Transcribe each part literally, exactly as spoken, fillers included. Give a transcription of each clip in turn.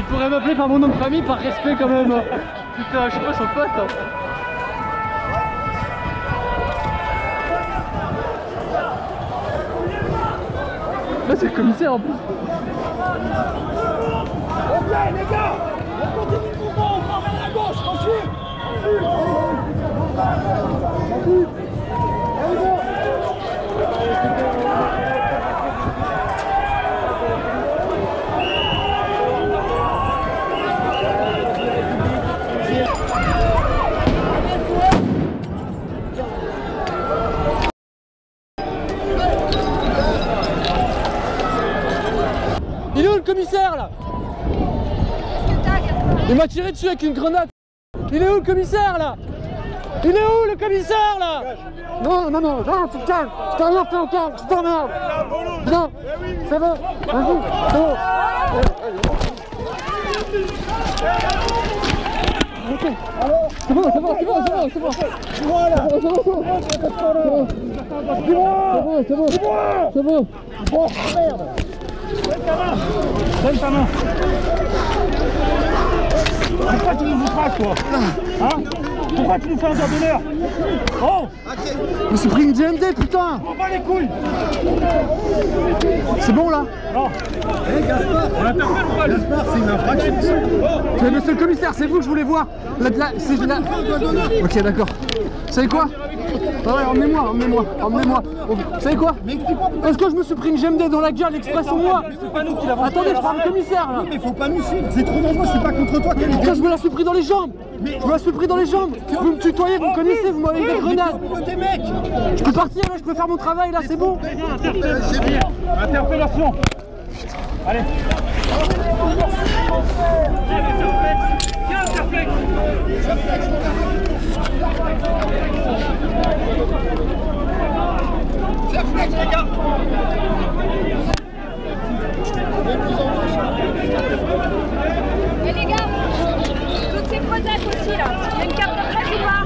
pourrait m'appeler par mon nom de famille par respect quand même. Putain, je suis pas son pote. Hein. Là c'est le commissaire en plus. Ok les gars, on continue le mouvement, on part vers la gauche, tranquille. Il est où le commissaire là? Il m'a tiré dessus avec une grenade. Il est où le commissaire là? Il est où le commissaire là? Non, non, non, non, tu te calmes. Je t'emmerde, t'es en calme, je t'emmerde. Non, c'est bon, vas-y, c'est bon. Ok, c'est bon, c'est bon, c'est bon, c'est bon, c'est bon. C'est bon, c'est bon, c'est bon. C'est bon, c'est bon, c'est bon. Bon, merde. Donne ta main. Pourquoi tu nous outrages toi? Hein? Pourquoi tu nous fais un doigt d'honneur? Oh! Je me suis pris une D M D putain! On bat les couilles! C'est bon là? Non! Hé Gaspard! On l'interpelle ou pas? Gaspard, c'est une infraction! Mais monsieur le commissaire, c'est vous que je voulais voir! La, la, c'est la... Ok d'accord. Vous savez quoi? Ah ouais, emmenez-moi, emmenez-moi, emmenez-moi. Vous savez quoi? Parce que je me suis pris une G M D dans la gueule, l'express en moi. Attendez, je parle au commissaire là. Mais faut pas nous suivre, c'est trop dangereux, c'est pas contre toi qu'elle est. Putain, je me la suis pris dans les jambes. Je me la suis pris dans les jambes. Vous me tutoyez, vous me connaissez, vous m'avez des grenades. Des mecs! Je peux partir là, je peux faire mon travail là, c'est bon. Interpellation! Allez! Viens, interplexe! Flex les gars! Et les gars, toutes ces prosaques aussi là, il y a une carte de presse ou pas?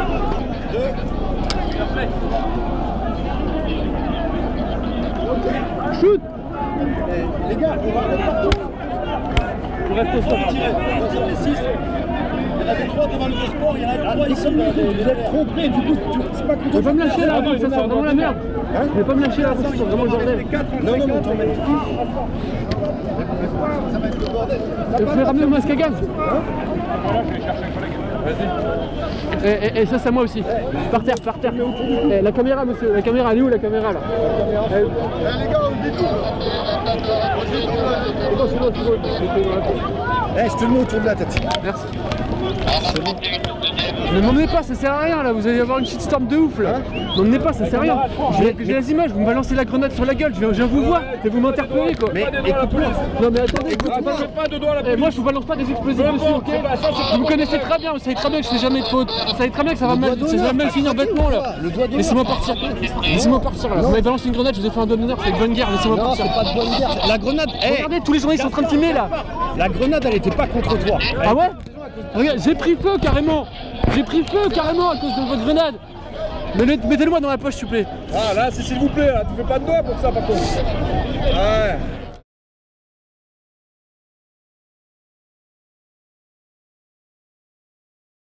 Shoot. Les gars, on va remettre partout! Vous restez sur le Tirez, on va sur les six. Il y en avait trois devant le sport, il y en a trois ici. Vous êtes trop près, du coup, c'est pas contre Je vais pas me lâcher là, ça sent vraiment la merde. Je vais pas me lâcher là, ça sent vraiment le bordel. Non, non, non, t'en mets tout. Ça va être le bordel. Je vais ramener le masque à gaz. Et, et, et ça c'est moi aussi. Par terre, par terre. Eh, la caméra monsieur, la caméra, elle est où la caméra là? Eh les gars, on détourne. C'est bon, c'est bon, c'est bon. Eh, je te le mets autour de la tête. Merci. Ne m'emmenez pas, ça sert à rien là, vous allez avoir une shitstorm de ouf là. Ne m'emmenez pas, ça sert à rien. J'ai les images, vous me balancez la grenade sur la gueule, je viens, je viens vous voir et vous m'interpellez quoi. Mais écoute-moi. Non mais attendez, écoute-moi. Eh, moi je vous balance pas des explosifs dessus, ok? Vous me connaissez très bien, vous savez très bien que je fais jamais de faute. Vous savez très bien que ça va mal, ça va mal finir bêtement là. Laissez-moi partir. Laissez-moi partir là. Vous m'avez balancé une grenade, je vous ai fait un doigt d'honneur, c'est de bonne guerre, laissez-moi Non, partir. c'est pas de bonne guerre. La grenade, eh, Regardez, tous les journalistes sont en train de filmer là. la grenade, elle était pas contre toi. Ah ouais? Regarde, j'ai pris feu carrément. J'ai pris feu carrément à cause de votre grenade. Mettez-le moi dans la poche s'il vous plaît. Ah là, c'est s'il vous plaît, là. Tu fais pas de doigts pour ça par contre.